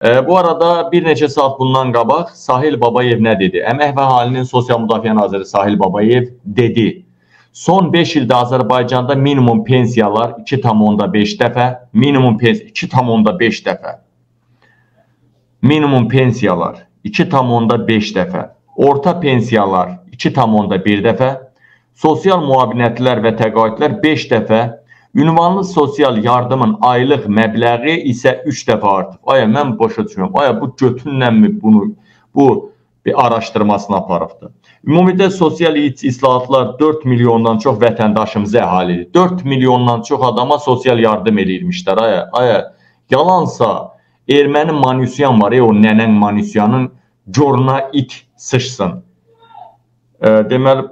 Bu arada bir neçə saat bundan qabaq Sahil Babayev nə dedi? Əmək və Əhalinin Sosial Müdafiə Naziri Sahil Babayev dedi. Son 5 ildə Azərbaycanda minimum pensiyalar 2,5 dəfə, minimum pensiya 2,5 dəfə. Minimum pensiyalar 2,5 dəfə, orta pensiyalar 2,1 dəfə, sosial müavinətlər və təqaüdlər 5 dəfə, ünvanlı sosial yardımın aylıq məbləği isə 3 dəfə artıb. Aya, mən başa düşmürəm. Aya, bu götünlənmi bu bir araşdırmasını aparıbdır. Ümumiyyətlə sosial islahatlar 4 milyondan çox vətəndaşımızı əhalidir. 4 milyondan çox adama sosial yardım edirmişlər. Aya, yalansa erməni manüsyan var, o nənən manüsyanın coruna it sıçsın. Deməli,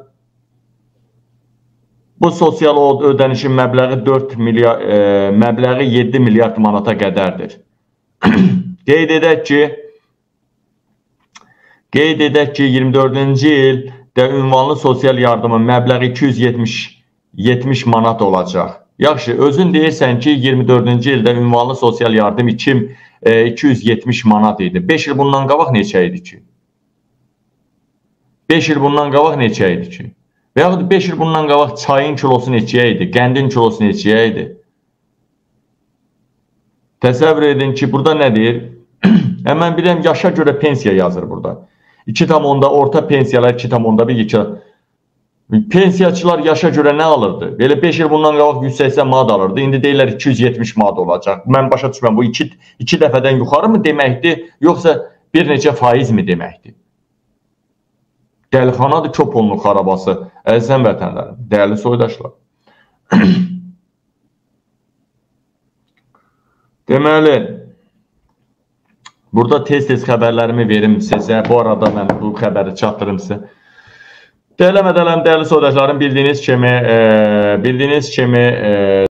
bu sosial ödənişin məbləği 7 milyard manata qədərdir. Qeyd edək ki, 24-cü ildə ünvanlı sosial yardımın məbləği 270 manat olacaq. Yaxşı, özün deyirsən ki, 24-cü ildə ünvanlı sosial yardım 270 manat idi. 5 il bundan qabaq neçə idi ki? 5 il bundan qabaq neçə idi ki? Və yaxud 5 il bundan qabaq çayın kilosu neçəyə idi, qəndin kilosu neçəyə idi? Təsəvvür edin ki, burada nə deyir? Mən biləm, yaşa görə pensiya yazır burada. 2,10, orta pensiyalar 2,1. Pensiyaçılar yaşa görə nə alırdı? Belə 5 il bundan qabaq 180 manat alırdı. İndi deyirlər 270 manat olacaq. Mən başa düşməm, bu 2 dəfədən yuxarı mı deməkdir, yoxsa bir neçə faiz mi deməkdir? Dəlixanadır Köpoğlu xarabası, əzizən vətənlərim, dəyərli soydaşlar. Deməli, burada tez-tez xəbərlərimi verim sizə. Bu arada mən bu xəbəri çatdırım sizə. Dəyərli soydaşlarım, bildiyiniz kimi